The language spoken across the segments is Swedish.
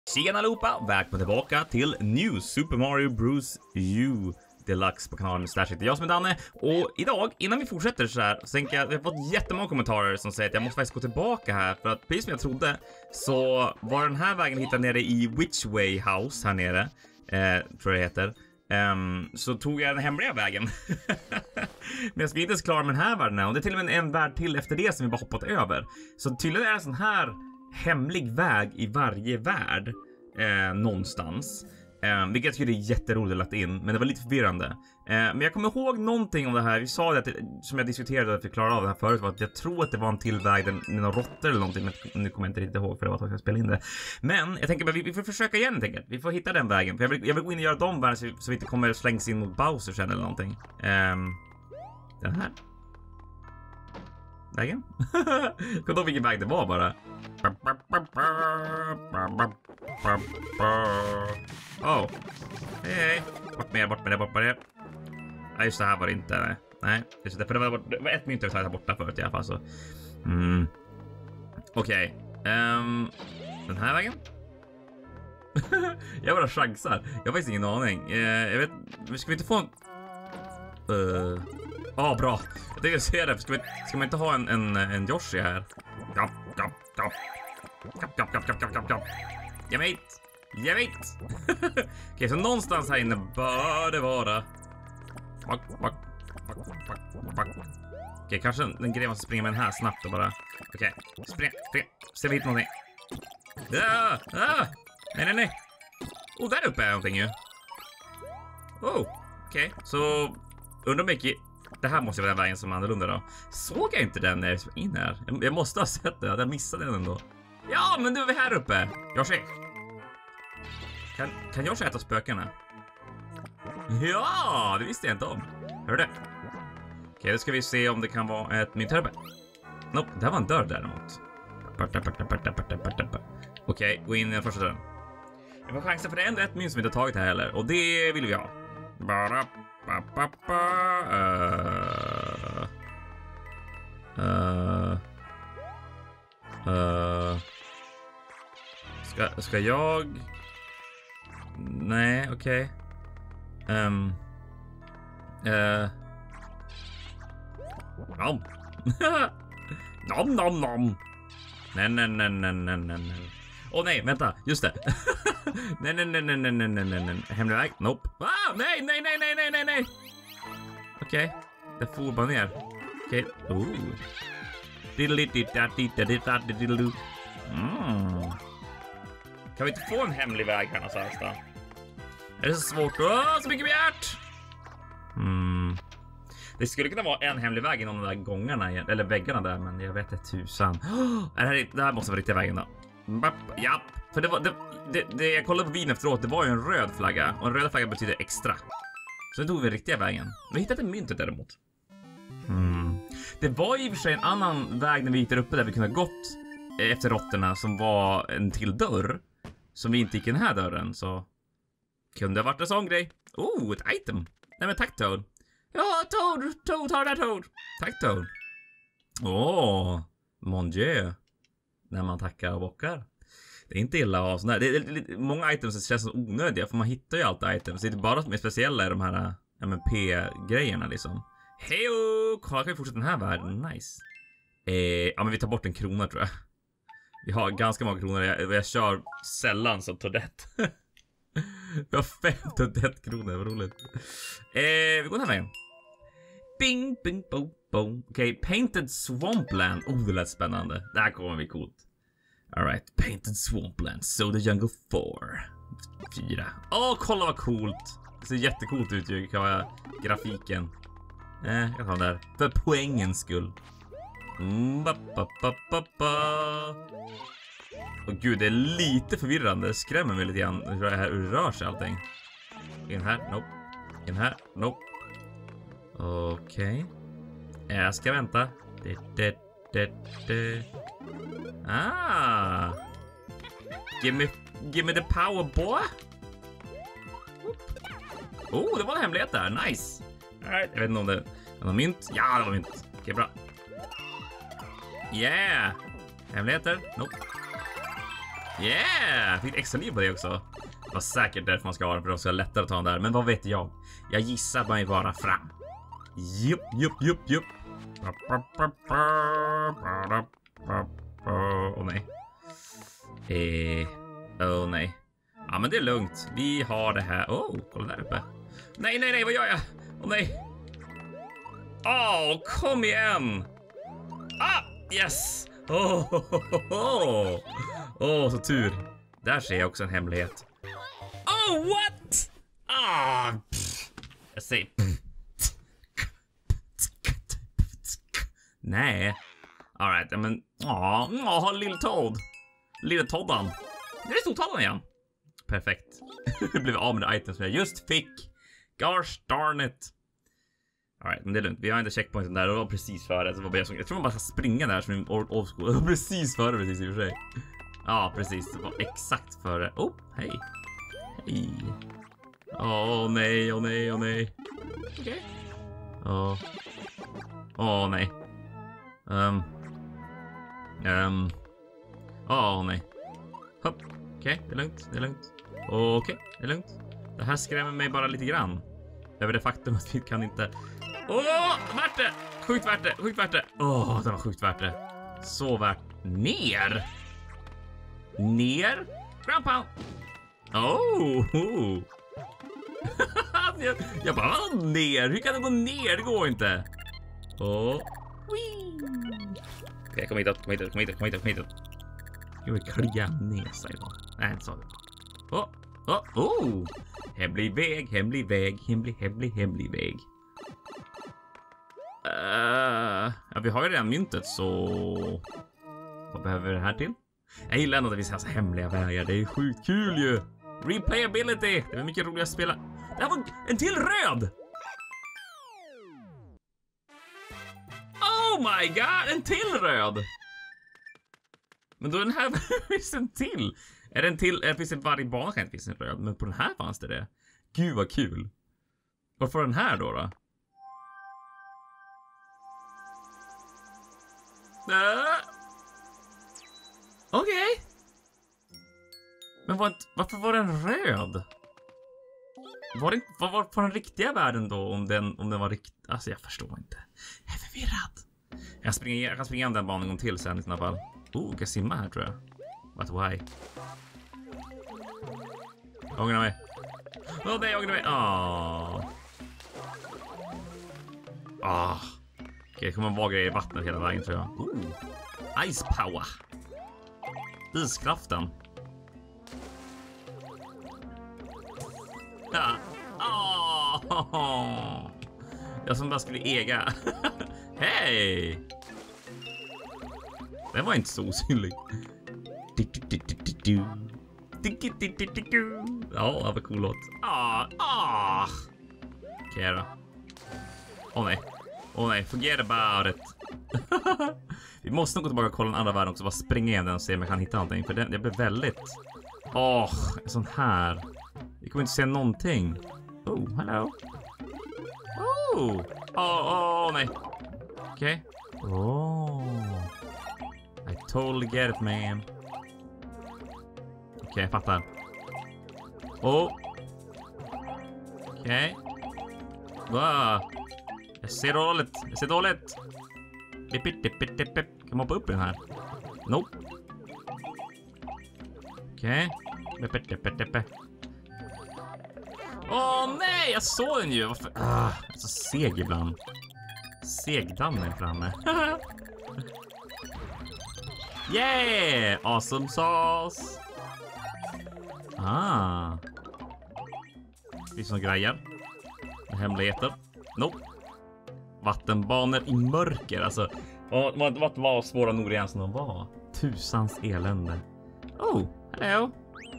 Tjena allihopa, välkomna tillbaka till New Super Mario Bros. U Deluxe på kanalen Stash. Det är jag som är Danne, och idag, innan vi fortsätter så här, så tänker jag, vi har fått jättemånga kommentarer som säger att jag måste faktiskt gå tillbaka här, för att precis som jag trodde så var den här vägen hittad nere i Witchway House här nere, tror jag det heter. Så tog jag den hemliga vägen. Men jag ska inte ens klara med den här världen, och det är till och med en värld till efter det som vi bara hoppat över. Så tydligen är det en sån här hemlig väg i varje värld någonstans. Vilket jag tycker är jätteroligt att lagt in, men det var lite förvirrande. Men jag kommer ihåg någonting om det här. Vi sa det att, som jag diskuterade att vi klarade av det här förut, var att jag tror att det var en till väg med några råttor eller någonting, men nu kommer jag inte riktigt ihåg för det var att jag spelade in det. Men jag tänker att vi får försöka igen, tänker jag. Vi får hitta den vägen, för jag vill gå in och göra de världen så vi inte kommer slängs in mot Bowser sen eller någonting. Den här vägen? Jag kommer ihåg vilken väg det var bara. Oh. Hej. Bort med det. Nej, just det, här var det inte. Nej, just det, för det var ett mynt jag tagit borta förut i alla fall så. Okej. Den här vägen? Jag bara chansar. Jag har faktiskt ingen aning. Jag vet, ska vi inte få en... bra. Jag tänkte säga det. Ska man inte ha en Yoshi här? Gapp. Jag vet. Okej, så någonstans här inne bör det vara. Okej, kanske den grejen måste springa med den här snabbt och bara. Okej, spring. Ser vi hit någonting? Nej. Oh, där uppe är någonting ju. Okej, så undrar mycket. Det här måste vara den vägen som är annorlunda då. Såg jag inte den när jag var in här? Jag måste ha sett det, jag missade den ändå. Ja, men nu är vi här uppe. Yoshi. Kan Yoshi äta spökarna? Ja, det visste jag inte om. Hör det? Okej, då ska vi se om det kan vara ett mynt här uppe. Nope, det här var en dörr däremot. Okej, gå in i den första dörren. Jag får chansen för det är ändå ett mynt som vi inte har tagit här heller. Och det vill vi ha. Bara... Ska jag... Nej, okej. Nom. Nej. Åh nej, vänta, just det. Nej. Hemlig väg, nope. Nej. Okej, det får bara ner. Okej, Kan vi inte få en hemlig väg här någonstans då? Är det så svårt? Så mycket begärt! Det skulle kunna vara en hemlig väg i någon av de där gångarna, eller väggarna där, men jag vet inte tusan. Det här måste vara riktiga vägen då. Japp, för det jag kollade på videon efteråt, det var ju en röd flagga. Och en röd flagga betyder extra. Så då tog vi riktiga vägen. Vi hittade myntet däremot. Det var i och för sig en annan väg när vi hittade uppe där vi kunde ha gått efter råttorna, som var en till dörr. Som vi inte gick i den här dörren, så kunde det ha varit en sån grej. Ett item. Nej men tack Toad. Ja, Toad, tar det Toad. Tack Toad. Mon Dieu. När man tackar och bockar. Det är inte illa att ha sån här. Det är många items som känns så onödiga, för man hittar ju alltid items. Det är inte bara som är speciella i de här P-grejerna liksom. Hejo! Kolla, kan vi fortsätta den här världen? Nice. Men vi tar bort en krona tror jag. Vi har ganska många kronor. Jag kör sällan som Toadette. Vi har 5 Toadette-kronor, vad roligt. Vi går den här vägen. Bing, boom. Okej, Painted Swampland. Det lät spännande. Det här kommer bli coolt. Alright, Painted Swampland. So the Jungle 4. Kolla vad coolt. Det ser jättecoolt ut ju, kan vara grafiken. Jag tar den där. För poängens skull. Gud, det är lite förvirrande. Det skrämmer mig lite grann hur det här rör sig allting. In här, nope. In här, nope. Okej. Jag ska vänta. Give me the power, boy. Det var en hemlighet där. Nice. Alright, jag vet inte om det var någon mynt. Ja, det var mynt. Okej, bra. Yeah. Hemligheter? Nope. Yeah! Fick extra liv på det också. Det var säkert därför man ska ha den, för det var lättare att ta den där. Men vad vet jag? Jag gissar mig bara fram. Jupp. Åh nej. Åh nej. Ja, men det är lugnt. Vi har det här. Kolla där uppe. Nej, vad gör jag? Åh nej. Kom igen. Yes. Så tur. Där ser jag också en hemlighet. What? Jag säger. Nej. All right, men Lille Todd. Lille Toddan. Det är Stortoddan igen. Perfekt. Det blev av med det item som jag just fick. Gosh darn it. All right, men det är lugnt. Vi har inte checkpointen där. Det var precis före. Så jag tror man bara ska springa där som en old school. Precis före, precis i och för sig. Ja, precis. Det var exakt före. Hej. Nej. Okej. Nej. Nej. Hopp. Okej, det är lugnt. Okej, det är lugnt. Det här skrämmer mig bara lite grann. Över det faktum att vi kan inte... värt det! Sjukt värt det! Det var sjukt värt det. Så värt. Ner! Grandpa! Jag bara, ner? Hur kan det gå ner? Det går inte. Okej, kom hit. Jag vill klia ner sig då. Nej, inte så. Hemlig väg. Ja, vi har ju redan myntet, så vad behöver vi det här till? Jag gillar ändå att vi ser så hemliga vägar. Det är sjukt kul ju. Replayability. Det är mycket roligare att spela. Det här var en till röd. Oh my god, en till röd. Men då den här finns en till. Är det en till? Det finns en varje bana kan inte finnas en röd. Men på den här fanns det. Gud vad kul. Varför är den här då? Okej. Men varför var den röd? Vad var på den riktiga världen då? Om den var riktig? Alltså jag förstår inte. Jag är förvirrad. Jag kan springa den banan en gång till sen i sådana fall. Jag kan simma här tror jag. What why? Ångra mig. Nej, ångra mig. Okej, det kommer vara grejer i vattnet hela vägen tror jag. Ice power. Iskraften. Ja. Jag som bara skulle äga. Hej! Den var inte så osynlig. Ja, det var cool låt. Okej då. Åh nej, forget about it. Vi måste nog gå tillbaka och kolla den andra världen också. Bara springa igen den och se om jag kan hitta någonting. För det blir väldigt... en sån här. Vi kommer inte se någonting. Hello. Nej. Okej. I totally get it, man. Okej, jag fattar. Okej. Jag ser dåligt. Kan man hoppa upp den här? Nope. Okej. Nej, jag såg den ju. Varför? Jag är så seg ibland. Segdammen framme. Yeah! Awesome sauce. Finns det några grejer? Hemligheter? Nope. Vattenbanor i mörker. Alltså, vad var svåra nog igen som de var? Tusans elände. Hello.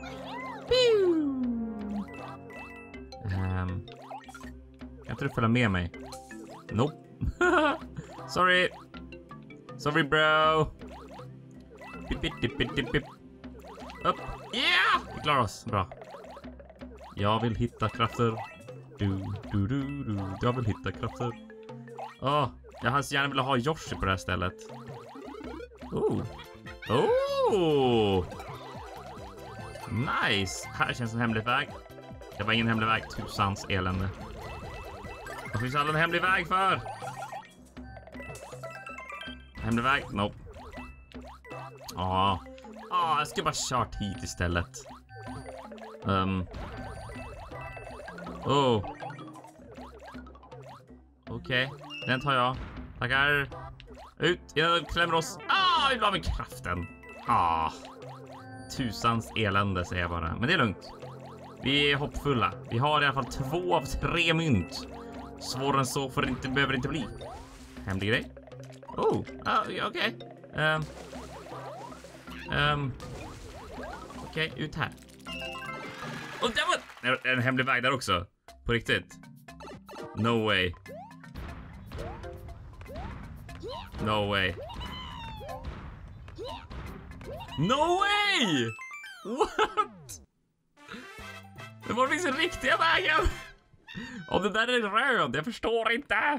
Kan inte du följa med mig? Nope. Sorry bro. Pip. Upp. Yeah! Vi klarar oss. Bra. Jag vill hitta krafter. Jag vill hitta krafter. Jag hade så gärna velat ha Yoshi på det här stället. Nice! Här känns en hemlig väg. Det var ingen hemlig väg, tusans elände. Vad finns alla en hemlig väg för? Hemlig väg? Nope. Jag ska bara kört hit istället. Okej, den tar jag. Tackar. Ut, jag klämmer oss. Vi blir av med kraften. Tusans elände säger jag bara. Men det är lugnt. Vi är hoppfulla. Vi har i alla fall 2 av 3 mynt. Svårare än så behöver det inte bli. Hemlig grej. Okej. Okej, ut här. Och det var en hemlig väg där också. På riktigt. No way. No way. No way! What? Men var finns den riktiga vägen? Om det där är röd, jag förstår inte.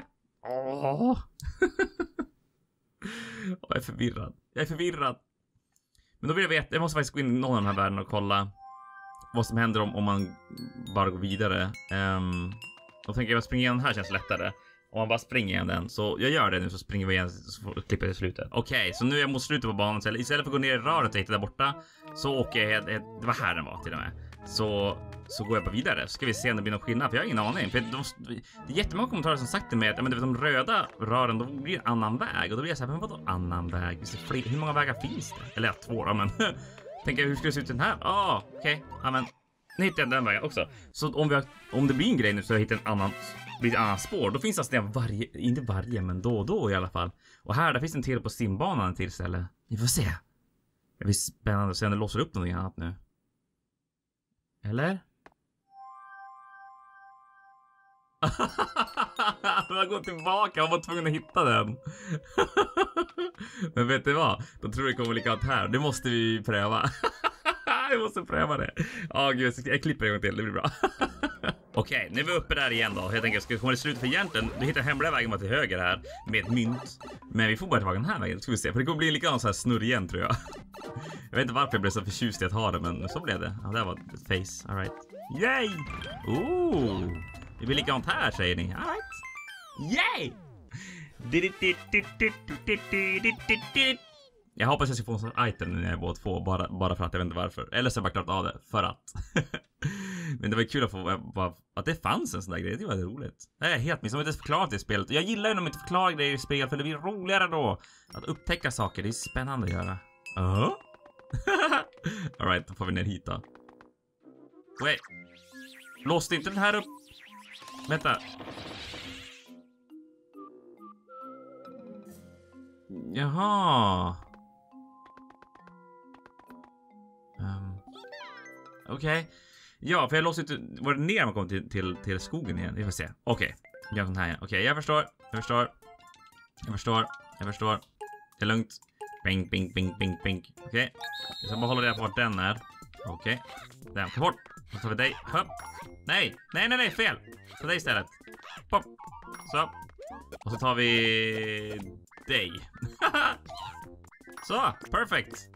Jag är förvirrad. Men då vill jag veta, jag måste faktiskt gå in i någon av de här världen och kolla vad som händer om man bara går vidare. Då tänker jag att springa igenom den här känns lättare. Om man bara springer igen den. Så jag gör det nu, så springer vi igen, så klipper jag i slutet. Okej, så nu är jag mot slutet på banan. Så istället för att gå ner i röret och hitta där borta, så åker jag, det var här den var till och med. Så går jag bara vidare. Ska vi se om det blir någon skillnad, för jag har ingen aning. För det är jättemånga kommentarer som sagt till mig att de röda rören, då blir det en annan väg. Och då blir jag så här, men vadå annan väg? Hur många vägar finns det? Eller 2 då, men tänker jag, hur ska det se ut den här? Okej. Ja, men nu hittar jag den vägen också. Så om det blir en grej nu, så jag hittar ett annat spår. Då finns det inte varje, men då och då i alla fall. Och där finns en till på simbanan till ställe. Vi får se. Det blir spännande att se om det låser upp någonting annat nu. Eller? Den har gått tillbaka. Jag var tvungen att hitta den. Men vet du vad? Då tror jag det kommer likadant här. Det måste vi pröva. Jag måste pröva det. Gud, jag klipper en gång till. Det blir bra. Okej, nu är vi uppe där igen då. Jag tänker, ska vi komma till slut för egentligen. Vi hittar hemliga vägen bara till höger här med mynt. Men vi får bara tillbaka den här vägen, ska vi se. För det kommer bli likadant så här snurr igen, tror jag. Jag vet inte varför jag blev så förtjust i att ha det, men så blev det. Det var ett face, alright. Yay! Det blir likadant här, säger ni. Alright. Yay! Jag hoppas jag ska få en sån item när jag är båt 2, bara för att jag vet inte varför. Eller så har jag bara klarat av det, för att. Men det var kul att få att det fanns en sån där grej, det var roligt. Det är helt som inte förklarat det i spelet. Jag gillar ju när de inte förklarar grejer i spel, för det blir roligare då. Att upptäcka saker, det är spännande att göra. Alright, då får vi ner hit då. Wait. Låste inte den här upp? Vänta. Jaha. Okej. Ja, för jag låste inte. Var det ner man kom till skogen igen? Vi får se. Okej. Gör sån här igen. Okej, jag förstår. Det är lugnt. Bing, bing, bing, bing, bing. Okej. Jag ska bara hålla det på vart den är. Okej. Den, ta bort. Så tar vi dig. Hopp. Nej, fel. Ta dig istället. Pop. Så. Och så tar vi dig. Så, perfekt.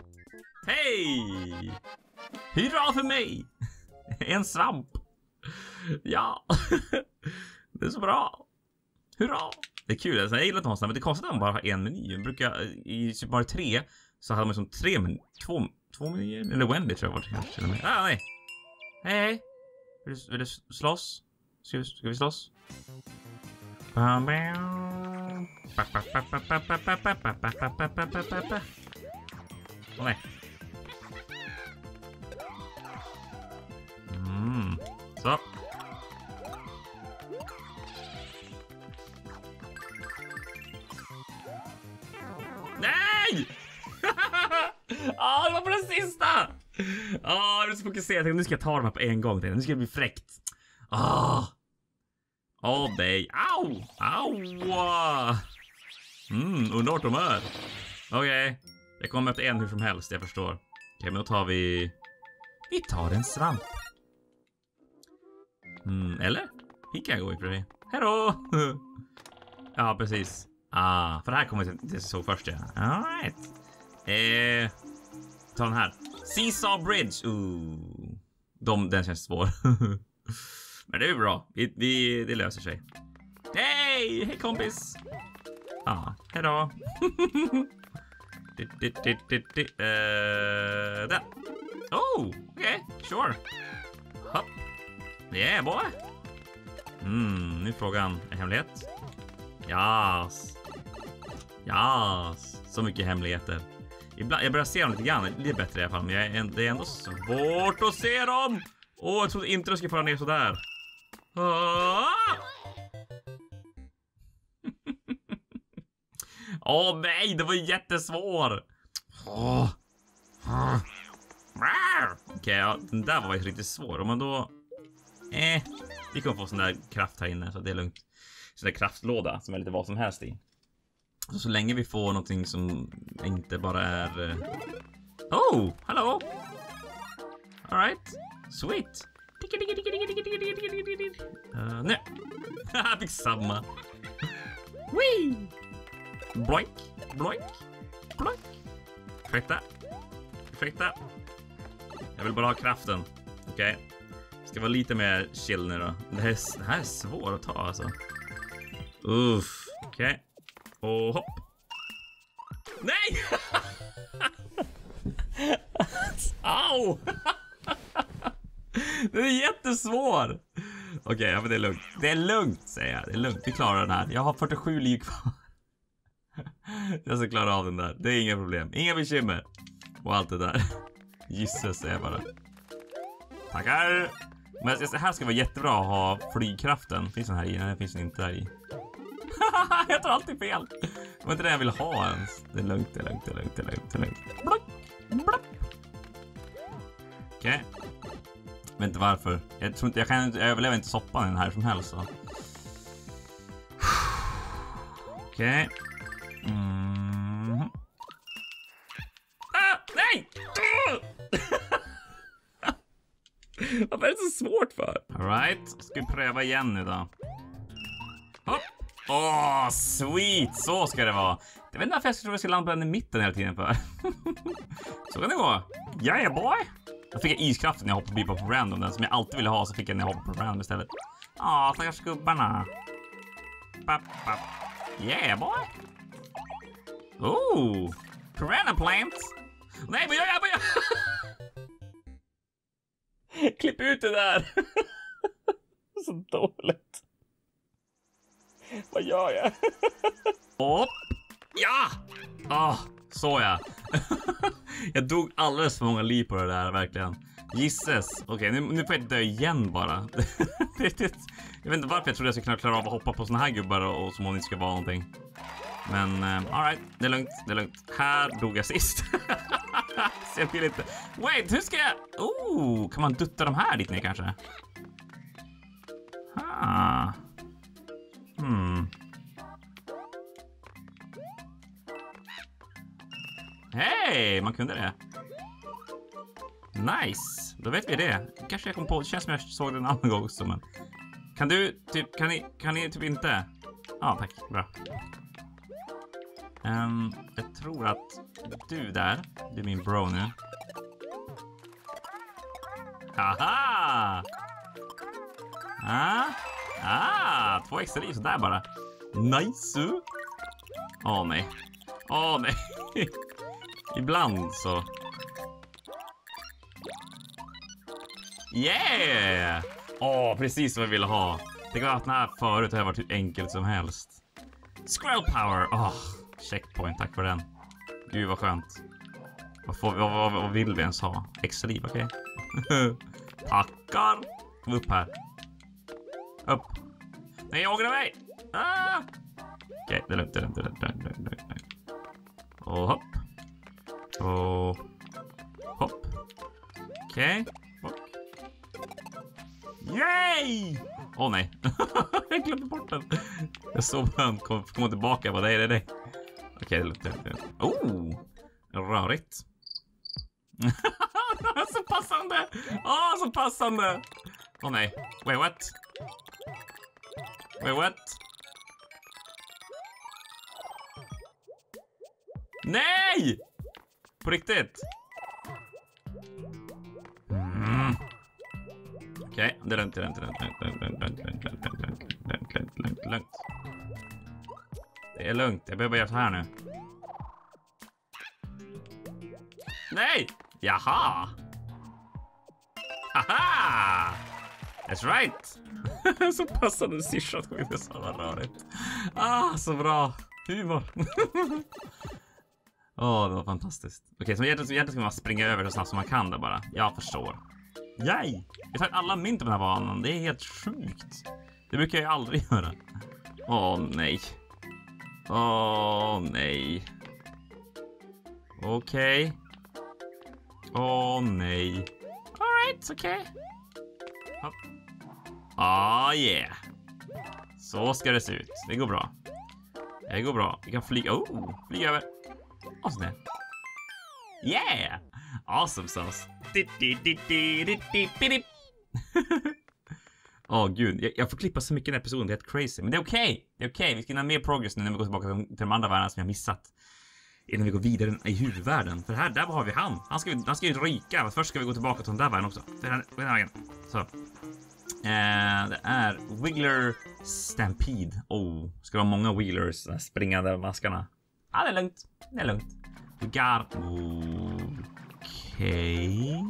Hej! Hurra för mig! En svamp. Ja. Det är så bra. Hurra. Det är kul. Alltså, jag gillar att ha sådana, men det är konstigt att man bara har en meny. Jag brukar, i Super Mario 3 så hade man som 2 menyer. Eller Wendy tror jag var det kanske. Nej. Hej. Vill du slåss? Ska vi slåss? Åh nej. Så. Nej! Det var på den sista! Jag är så fokuserad. Nu ska jag ta dem här på en gång. Nu ska det bli fräckt. Nej. Au! Undrar vart de är. Okej. Jag kommer möta en hur som helst, jag förstår. Okej, men då tar vi... Vi tar en svamp. Eller? Hit kan jag gå i för dig. Hejdå! Ja, precis. För det här kommer jag till så först, ja. Alright. Ta den här. Seesaw Bridge. Den känns svår. Men det är bra. Det löser sig. Hej kompis. Hejdå. Där. Okej. Sure. Hopp. Yeah, boy. Nu är frågan. Är hemlighet? Yes. Så mycket hemligheter. Ibland, jag börjar se dem lite grann. Det är bättre i alla fall. Men det är ändå svårt att se dem. Jag trodde inte jag skulle fara ner sådär. Nej, det var jättesvår. Okej, den där var ju riktigt svår. Om man då... vi kommer få sån där kraft här inne, så det är lugnt. Sån där kraftlåda som är lite vad som helst i. Så länge vi får någonting som inte bara är... Hello! Alright, sweet. Nej. Jag fick samma. Wee! Bloink, bloink, bloink. Ursäkta. Jag vill bara ha kraften. Okej. Ska vara lite mer chill nu då. Det här är svårt att ta alltså. Okej. Och hopp. Nej! Au! Det är jättesvår. Okej, men det är lugnt. Det är lugnt, säger jag. Det är lugnt. Vi klarar den här. Jag har 47 liv kvar. Jag ska klara av den där. Det är inga problem. Inga bekymmer. Och allt det där. Gissas säger jag bara. Tackar. Men det här ska vara jättebra att ha flygkraften. Finns den här i? Nej, det finns den inte där i. Jag tar alltid fel. Det var inte det jag ville ha ens. Det är lugnt. Okej. Jag vet inte varför. Jag tror inte jag överlever inte soppan i den här som helst så. Okej. Nej! Vad är det så svårt för? Alright, ska vi pröva igen nu då. Hopp. Sweet, så ska det vara. Jag vet inte varför jag tror jag ska landa på den i mitten hela tiden för. Så kan det gå. Yeah boy. Jag fick iskraften när jag hoppade på random. Den som jag alltid ville ha så fick jag när jag hoppade på random istället. Stackars skubbarna. Yeah boy. Piranha plants. Nej, vad gör jag? Klipp ut det där. Så dåligt. Vad gör jag? Hopp. Ja! Så ja. Jag dog alldeles för många liv på det där, verkligen. Gisses. Okej, nu får jag dö igen bara. Jag vet inte varför jag trodde jag skulle kunna klara av att hoppa på såna här gubbar och som om det inte ska vara någonting. Men, alright. Det är lugnt. Här dog jag sist. Så jag vill inte... Wait, hur ska jag... kan man dutta de här dit ner kanske? Hej, man kunde det. Nice, då vet vi det. Kanske jag kom på, det känns som jag såg det en annan gång också, men... Kan du, typ, kan ni typ inte? Tack, bra. Jag tror att du där, det är min bro nu. Haha! 2 extra liv sådär bara. Nice! Nej. Nej. Ibland så. Yeah! Precis vad jag ville ha. Det var att den här förut har varit hur enkelt som helst. Squirrel power! Checkpoint, tack för den. Gud vad skönt. Vad vill vi ens ha? Extra liv, okej? Tackar! Kom upp här. Upp. Nej, jag ångrar mig! Okej, det är lugnt. Och hopp. Och hopp. Okej. Yay! Nej. Jag glömde bort den. Jag såg han komma tillbaka. Jag bara, det är det. Okej, det luktar. Rörigt. Så passande. Så passande. Nej. Wait, what? Nej! På riktigt. Okej, det är lugnt. Det är lugnt. Jag behöver bara göra så här nu. Nej! Jaha! Haha! That's right! Så passande syrsan. Det är så rörigt. Så bra. Humor. Det var fantastiskt. Okej, så egentligen ska man springa över så snabbt som man kan där bara. Jag förstår. Yay! Jag tar alla mynt på den här banan. Det är helt sjukt. Det brukar jag aldrig göra. Nej. Nej. Okej. Nej. Alright, okej. Yeah. Så ska det se ut. Det går bra. Vi kan flyga. Flyga över. Och så ner. Yeah! Awesome sauce. Gud. Jag får klippa så mycket i den här episoden. Det är helt crazy. Men det är okej. Vi ska hinna mer progress nu när vi går tillbaka till de andra världarna som jag missat. Innan vi går vidare i huvudvärlden. För där har vi han. Han ska ju ryka. Men först ska vi gå tillbaka till den där världen också. Den vägen. Så. Det är Wiggler Stampede. Ska det vara många Wigglers springande maskarna? Det är lugnt. We got... Okej.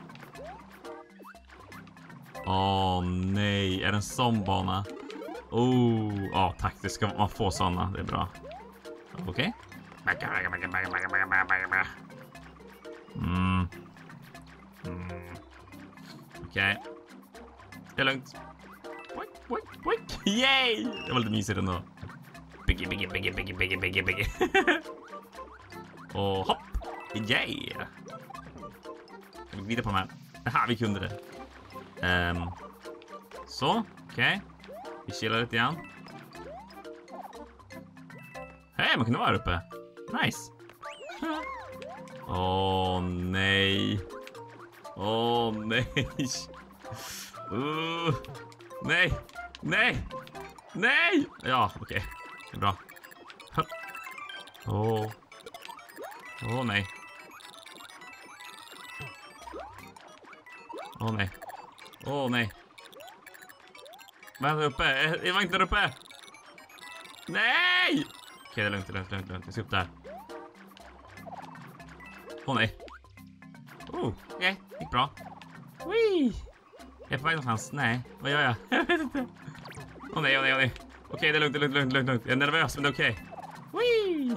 Nej. Är det en sån bana? Tack. Det ska man få såna. Det är bra. Okej. Okej. Det är lugnt. Yay! Det var lite mysigt ändå. Biggie. Och hopp. Yay! Vi vidare på de här. Vi kunde det. Så, okej. Vi chillar lite grann. Hej, man kunde vara uppe. Nice. Nej. Nej. Ja, okej. Det är bra. Nej. Nej. Vänta uppe. Jag var inte där uppe. Nej! Okej, det är lugnt. Jag ska upp där. Nej. Okej. Gick bra. Wee! Jag är på väg någonstans. Nej. Vad gör jag? Jag vet inte. Nej. Okej, det är lugnt. Jag är nervös, men det är okej. Wee!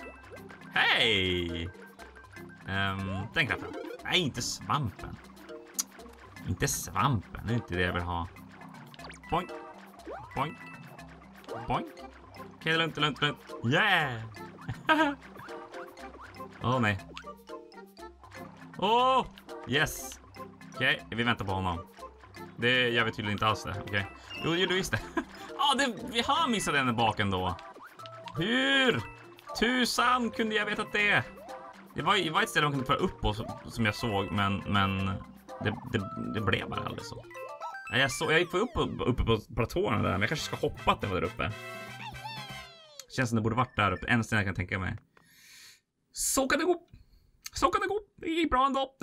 Hej! Den kraften. Nej, inte svampen. Det är inte det jag vill ha. Boink. Okej, det är lugnt. Yeah! Nej. Yes. Okej, vi väntar på honom. Det gör vi tydligen inte alls det. Okej. Jo, du visste. Vi har missat den där baken då. Hur? Tusan kunde jag veta att det. Det var ett ställe man kunde föra upp på som jag såg, men det blev bara aldrig så. Jag gick uppe på platåerna där, men jag kanske ska hoppa att det var där uppe. Känns som det borde varit där uppe. En sten jag kan tänka mig. Så kan det gå. Det gick bra ändå.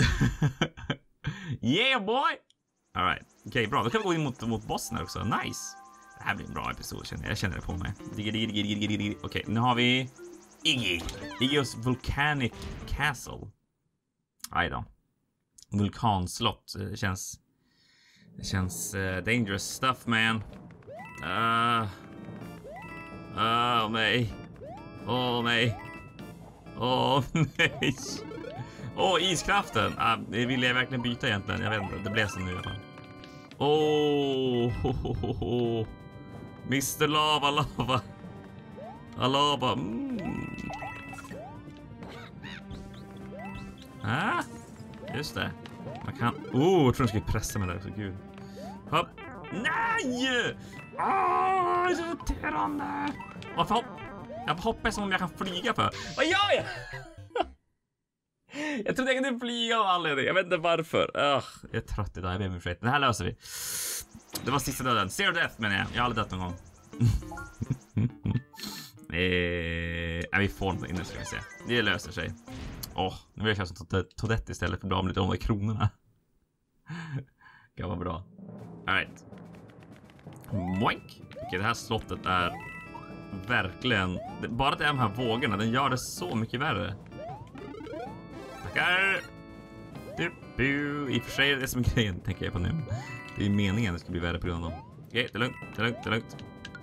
Yeah boy. Alright. Okej, bra. Då kan vi gå in mot bossen här också. Nice. Det här blir en bra episod. Jag känner det på mig. Okej, nu har vi Iggy's Volcanic Castle. Aj då. Vulkanslott. Det känns dangerous stuff, man. Nej. Iskraften. Det ville jag verkligen byta egentligen. Jag vet inte, det blev så nu i alla fall. Mr. Lava. Just det. Man kan... jag tror jag skulle pressa mig där också. Gud. Hopp. Nej! Det är så irriterande. Jag hoppas som om jag kan flyga för. Vad gör jag? Jag trodde jag kunde flyga av anledning. Jag vet inte varför. Jag är trött idag. Jag ber mig för det. Det här löser vi. Det var sista döden. Zero death, men jag har aldrig dött någon gång. Vi får något inne, ska vi se. Det löser sig. Nu vill jag köra som Toadette istället för att bli av med lite om de kronorna. Det kan vara bra. Alright. Moink. Okej, det här slottet är verkligen... Bara att det är de här vågorna, den gör det så mycket värre. Tackar! I och för sig är det som grejen, tänker jag på nu. Det är meningen att det ska bli värre på grund av dem. Okej, det är lugnt, det är lugnt, det är lugnt.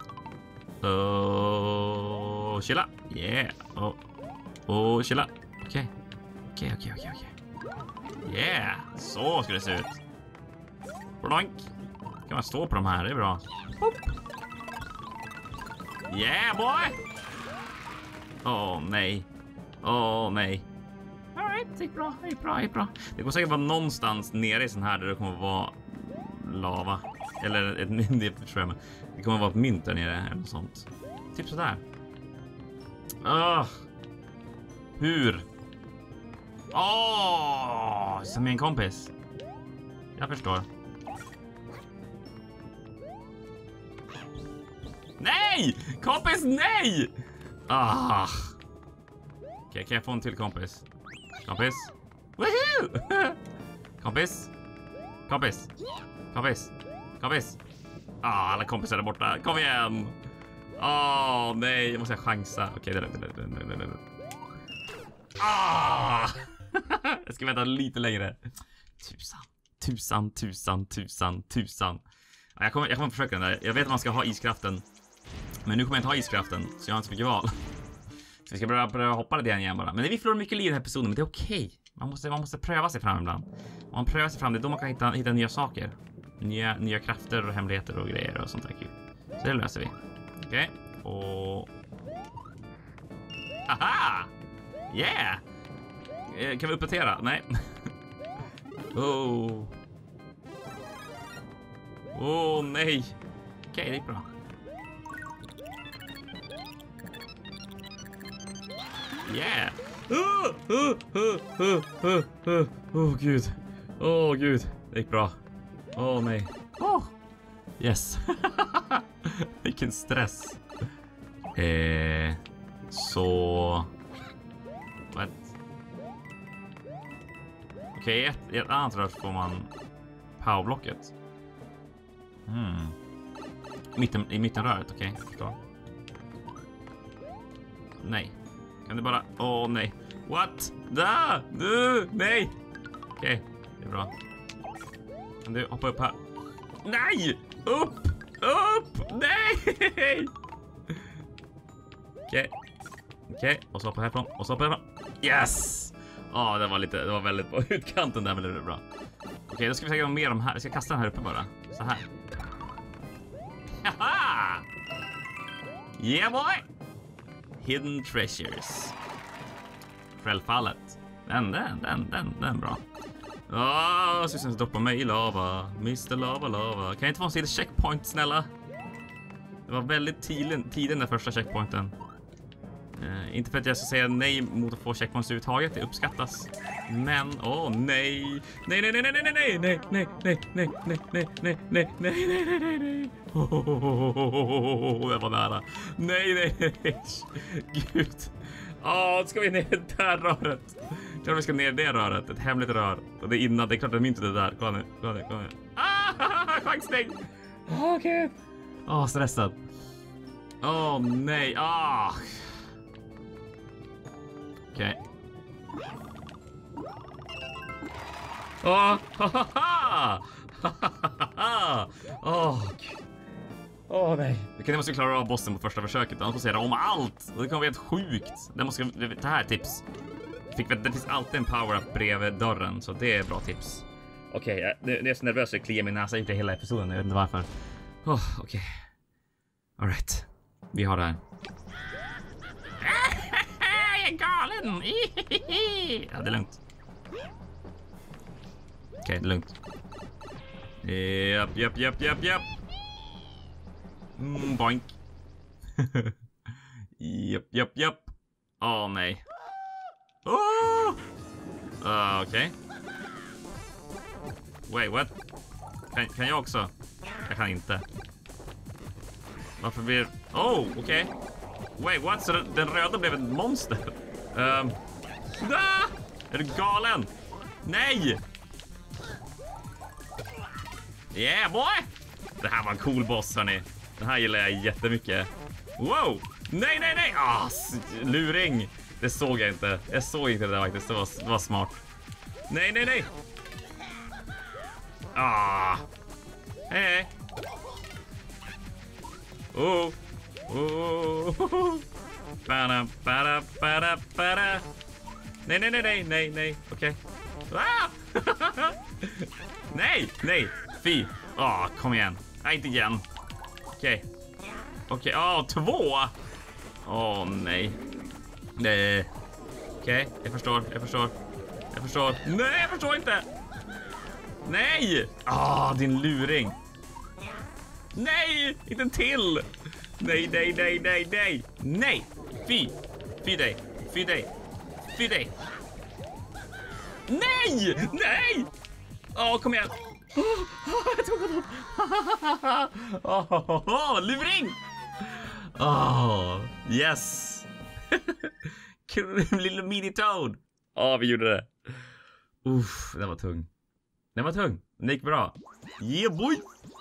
Chilla. Yeah. Chilla. Okej. Yeah. Så ska det se ut. Blank. Kan man stå på de här, det är bra. Hopp. Yeah, boy. Nej. Nej. Alright, det är bra. Det kommer säkert vara någonstans nere i sån här där det kommer vara lava. Eller ett myndighet, tror jag. Det kommer vara ett mynt där nere eller något sånt. Typ sådär. Hur? Som en kompis. Jag förstår. Nej! Kompis, nej! Okej, kan jag få en till kompis? Kompis? Woohoo! Kompis? Alla kompisar är borta. Kom igen! Nej, jag måste chansa. Okej, det är lugnt. Jag ska vänta lite längre. Tusan. Jag kommer försöka den där. Jag vet att man ska ha iskraften. Men nu kommer jag inte ha iskraften, så jag har inte så mycket val. Så vi ska börja hoppa det igen bara. Men vi förlorar mycket liv i den här episoden, men det är okej. Man måste pröva sig fram ibland. Om man prövar sig fram, det är då man kan hitta nya saker. Nya krafter och hemligheter och grejer och sånt där kul. Så det löser vi. Okej. Och... Aha! Yeah! Kan vi uppdatera? Nej. Nej. Okej, det gick bra. Yeah! Gud. Det gick bra. Nej. Yes. Vilken stress. Så... What? Okej, ett annat rör får man powerblocket. I mittenröret, okej. Förstår. Nej. Kan du bara... nej. What? Nej! Okej, det är bra. Kan du hoppa upp här? Nej! Upp! Nej! Okej. Och så hoppa härifrån. Yes! Det var väldigt på utkanten där, men det är bra. Okej, då ska vi säkert ha mer om här. Jag ska kasta den här uppe bara. Så här. Haha! Yeah, boy! Hidden treasures. Självfallet. Den är bra. Systems droppar mig i lava. Mr. Lava. Kan jag inte få en liten checkpoint, snälla? Det var väldigt tidigt den första checkpointen. Inte för att jag ska säga nej mot att få checkpoints överhuvudtaget. Det uppskattas. Men, nej. Nej. Jag var nära. Nej. Gud. Ska vi ner där röret? Klart vi ska ner det röret. Ett hemligt rör. Och det är innan. Det är klart det är myntet det där. Kolla nu. Chansning. Gud. Stressad. Nej. Okej. Nej. Vi måste klara av bossen på första försöket. Annars måste jag göra om allt. Det kommer bli helt sjukt. Det här är tips. Det finns alltid en power-up bredvid dörren. Så det är bra tips. Okej, det är så nervös att jag kliar min näsa inte hela episoden. Jag vet inte varför. Okej. Alright. Vi har det här. Jag är galen. Ja, det är lugnt. Okej, det är lugnt. Japp. Boink. Japp. Nej. Okej. Wait, what? Kan jag också? Jag kan inte. Varför blir... okej. Wait, what? Så den röda blev ett monster? Är du galen? Nej! Yeah boy! Det här var en cool boss hörni. Den här gillar jag jättemycket. Wow! Nej, nej, nej! Luring! Det såg jag inte. Jag såg inte det där faktiskt. Det var smart. Nej, nej, nej! Hej! Oh! Para. Nej, nej, nej, nej, nej, nej. Okej. Nej, nej. Fy. Kom igen. Nej, inte igen. Okej. 2. Nej. Nej. Okej, jag förstår. Nej, jag förstår inte. Nej! Din luring. Nej, inte en till. Nej. Nej. Fy dig. Nej! Kom igen. Jag tog honom. Luring! Yes. Lilla mini toad. Vi gjorde det. Den var tung. Det gick bra. Yeah boy.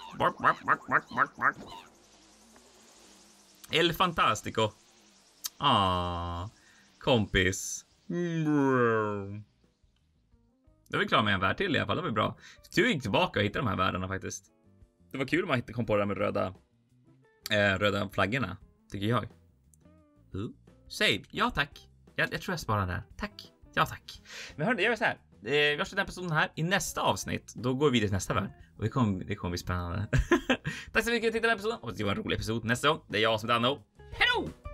Bark. El fantastico. Kompis. Då är vi klara med en värld till i alla fall. Det var bra. Du gick tillbaka och hittade de här världarna faktiskt. Det var kul om man kom på det med röda flaggorna, tycker jag. Save. Ja tack. Jag tror jag sparar där. Tack. Ja tack. Men hörni, jag gör så här. Vi har sett den personen här i nästa avsnitt. Då går vi vidare till nästa värld. Och det kommer bli spännande. Tack så mycket för att ni tittade på episoden. Och det var en rolig episod nästa gång. Det är jag som är Danno. Hej då!